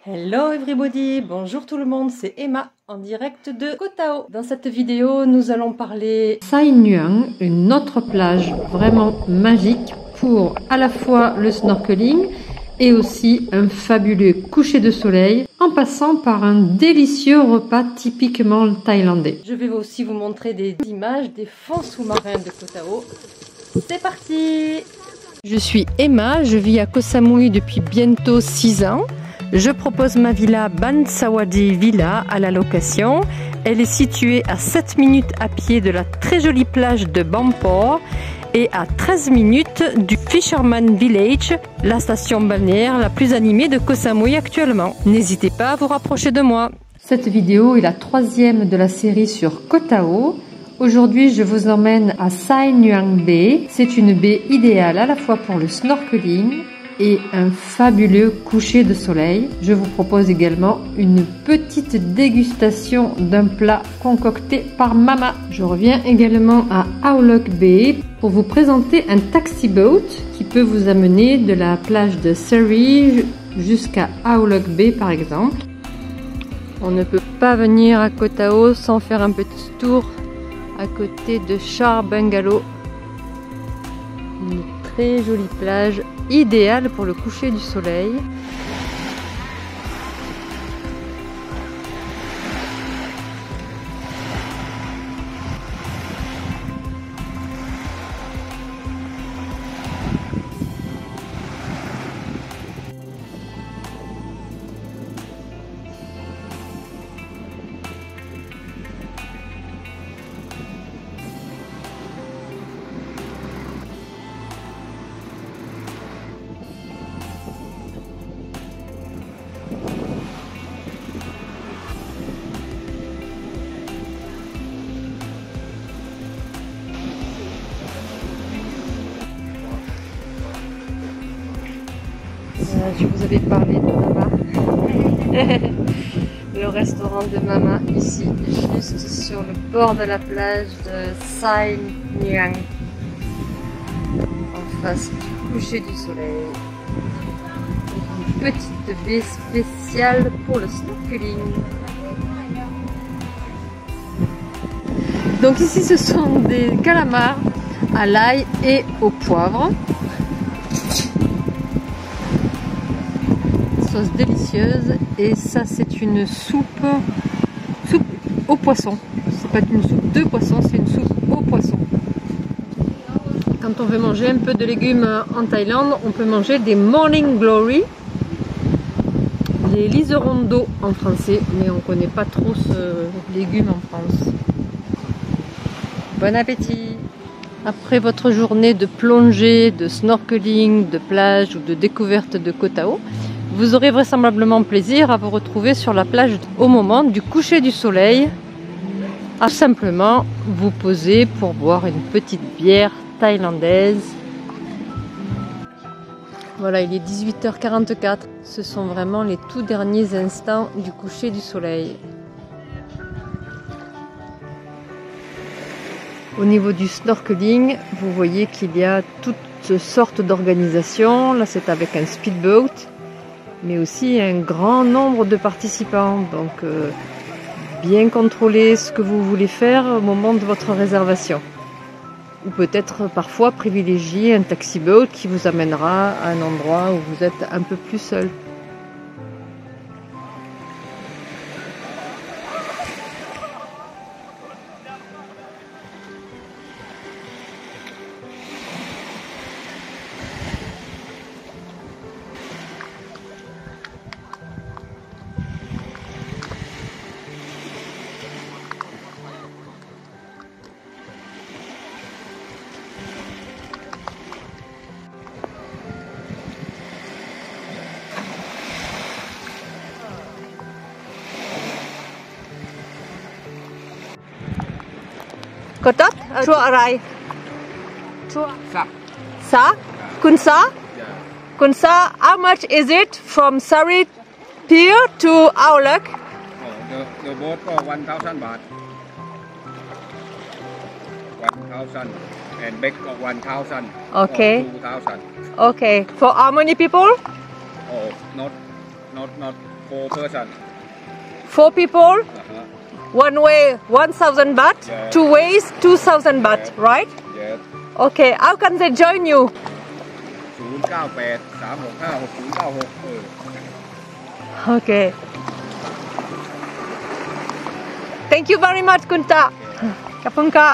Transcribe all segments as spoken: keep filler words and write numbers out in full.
Hello everybody, bonjour tout le monde, c'est Emma en direct de Koh Tao. Dans cette vidéo, nous allons parler Sai Nguyen, une autre plage vraiment magique pour à la fois le snorkeling et aussi un fabuleux coucher de soleil en passant par un délicieux repas typiquement thaïlandais. Je vais aussi vous montrer des images des fonds sous-marins de Koh Tao. C'est parti! Je suis Emma, je vis à Koh Samui depuis bientôt six ans. Je propose ma villa Ban Sawadi Villa à la location. Elle est située à sept minutes à pied de la très jolie plage de Bampor et à treize minutes du Fisherman Village, la station balnéaire la plus animée de Koh Samui actuellement. N'hésitez pas à vous rapprocher de moi. Cette vidéo est la troisième de la série sur Koh Tao. Aujourd'hui, je vous emmène à Sai Nguyen Bay. C'est une baie idéale à la fois pour le snorkeling et un fabuleux coucher de soleil. Je vous propose également une petite dégustation d'un plat concocté par Mama. Je reviens également à Ao Loc Bay pour vous présenter un taxi boat qui peut vous amener de la plage de Surrey jusqu'à Ao Loc Bay par exemple. On ne peut pas venir à Koh Tao sans faire un petit tour à côté de Char Bungalow. Une très jolie plage, idéale pour le coucher du soleil. Je vous avais parlé de Mama. Le restaurant de Mama, ici, juste sur le bord de la plage de Sai Nguyen, en face du coucher du soleil. Une petite baie spéciale pour le snorkeling. Donc ici, ce sont des calamars à l'ail et au poivre. Délicieuse, et ça c'est une soupe soupe au poisson. C'est pas une soupe de poisson, c'est une soupe au poisson. Quand on veut manger un peu de légumes en Thaïlande, on peut manger des morning glory, les liserons d'eau en français, mais on connaît pas trop ce légume en France. Bon appétit! Après votre journée de plongée, de snorkeling, de plage ou de découverte de Koh Tao, vous aurez vraisemblablement plaisir à vous retrouver sur la plage au moment du coucher du soleil, à simplement vous poser pour boire une petite bière thaïlandaise. Voilà, il est dix-huit heures quarante-quatre. Ce sont vraiment les tout derniers instants du coucher du soleil. Au niveau du snorkeling, vous voyez qu'il y a toutes sortes d'organisations. Là, c'est avec un speedboat, mais aussi un grand nombre de participants. Donc, euh, bien contrôler ce que vous voulez faire au moment de votre réservation. Ou peut-être parfois privilégier un taxi boat qui vous amènera à un endroit où vous êtes un peu plus seul. Kotot? Chua arai? Chua. Sa. Sa? Kunsa? Yeah. Kunsa, how much is it from Surrey Pier to Ao Loc? Oh, the, the boat for one thousand baht. one thousand. And back for one thousand. Okay. two thousand. Okay. For how many people? Oh, not, not, not four person. Four people, Uh-huh. one way one thousand baht, Yeah. two ways two thousand baht, Yeah. right? Yes. Okay, how can they join you? ศูนย์เก้าแปด สามหกห้า หกศูนย์เก้าหก เออ Okay. Thank you very much, Kunta. Kapunka.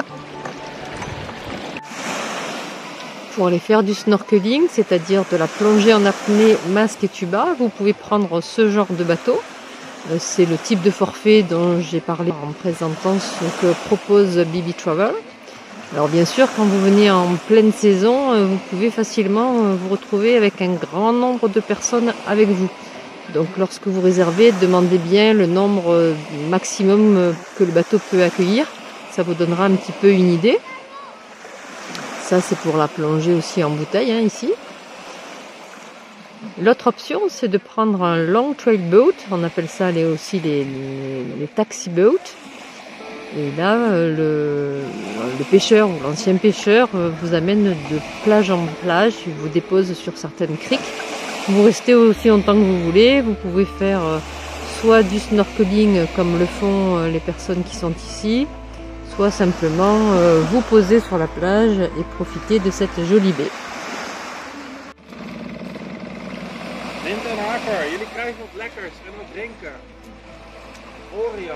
Pour aller faire du snorkeling, c'est-à-dire de la plongée en apnée, masque et tuba, vous pouvez prendre ce genre de bateau. Euh, C'est le type de forfait dont j'ai parlé en présentant ce que propose B B Travel. Alors bien sûr, quand vous venez en pleine saison, euh, vous pouvez facilement euh, vous retrouver avec un grand nombre de personnes avec vous. Donc lorsque vous réservez, demandez bien le nombre euh, maximum euh, que le bateau peut accueillir. Ça vous donnera un petit peu une idée. Ça c'est pour la plongée aussi en bouteille, hein, ici. L'autre option, c'est de prendre un long trail boat. On appelle ça les, aussi les, les, les taxi boats. Et là, euh, le, le pêcheur ou l'ancien pêcheur euh, vous amène de plage en plage, il vous dépose sur certaines criques. Vous restez aussi longtemps que vous voulez. Vous pouvez faire euh, soit du snorkeling comme le font euh, les personnes qui sont ici, soit simplement euh, vous poser sur la plage et profiter de cette jolie baie. Neemt een haker, jullie krijgen wat lekkers en wat drinken. Oreo.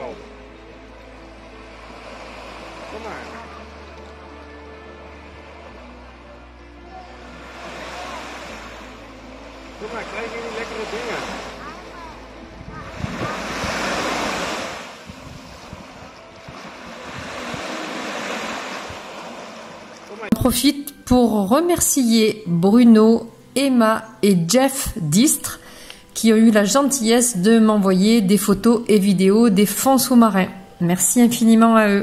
Kom maar. Kom maar, krijgen jullie lekkere dingen. J'en profite pour remercier Bruno, Emma et Jeff Distre qui ont eu la gentillesse de m'envoyer des photos et vidéos des fonds sous-marins. Merci infiniment à eux.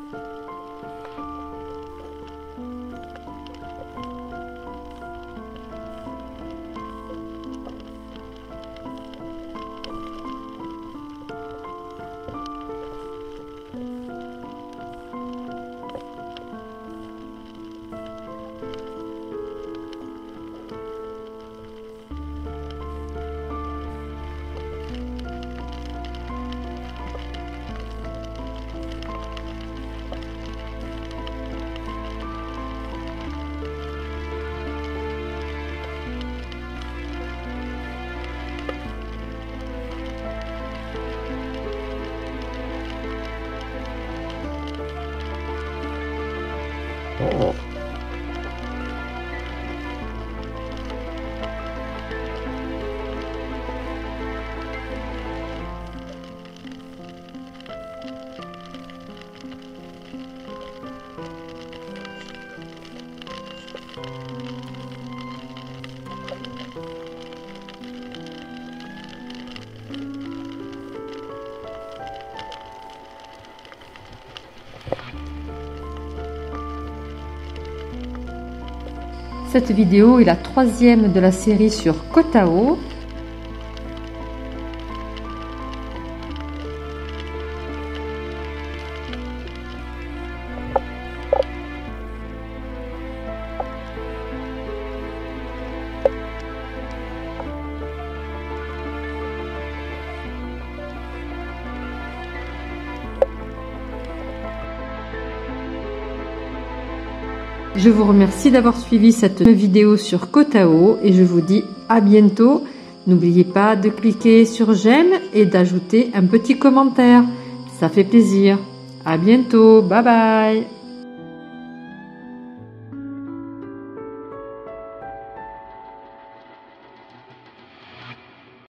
Cette vidéo est la troisième de la série sur Koh Tao. Je vous remercie d'avoir suivi cette vidéo sur Koh Tao et je vous dis à bientôt. N'oubliez pas de cliquer sur j'aime et d'ajouter un petit commentaire. Ça fait plaisir. À bientôt. Bye bye.